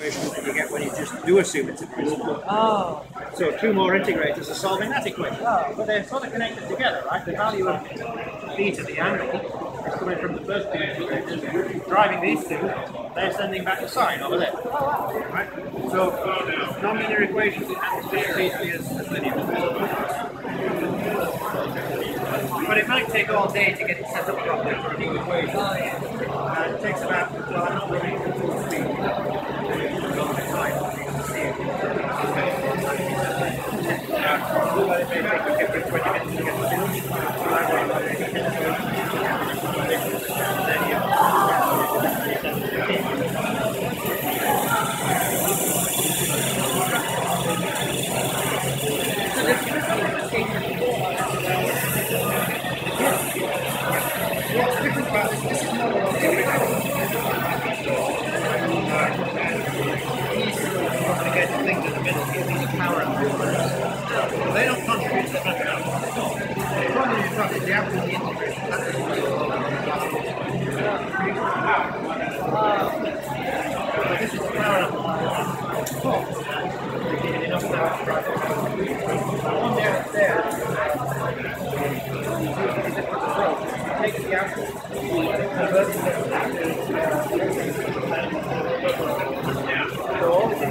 equation that you get when you just do assume it's a principle. Oh. So two more integrators are solving that equation. Oh. But they're sort of connected together, right? The value of theta, the angle, is coming from the first two integrators, driving these two, they're sending back the sine over there. Oh, wow. Right? So non-linear equations have to be as linear. But it might take all day to get it set up properly for a new equation. Oh, yeah. It takes about, well, I'm not running full speed. Time to see it. But it may take a different 20 minutes to get the solution. What's different about this is more of the original. Complicated things in the middle here, these power amplifiers. They don't contribute to the mathematics. The problem you've got is the output of the integration. That's the this is the power amplifier. Enough power to drive it. One there, takes the output, converts it so all this is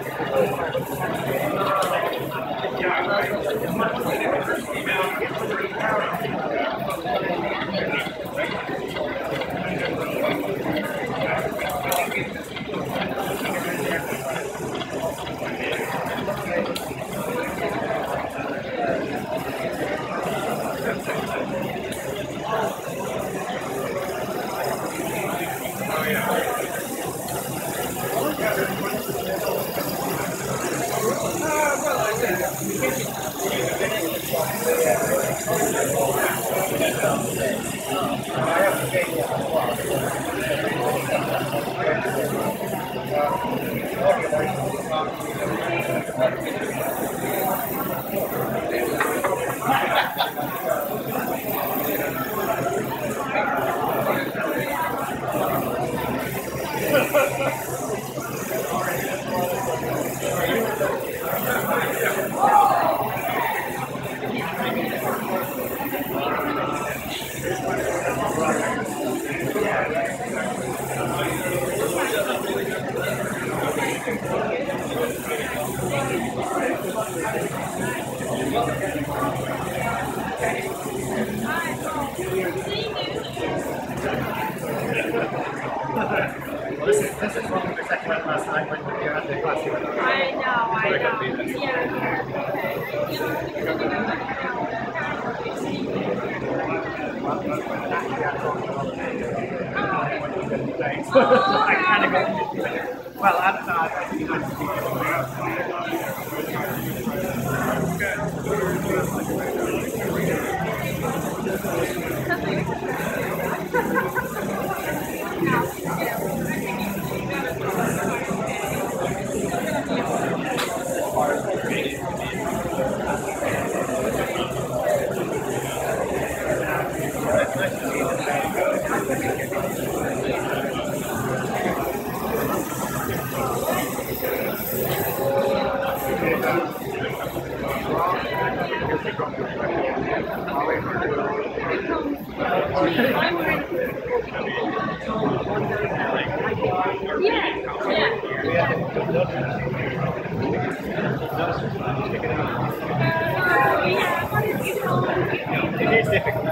Well, this is what we were talking about last night when you had the class. I know. I kind of go, well, I don't know, I think you have to be It is difficult.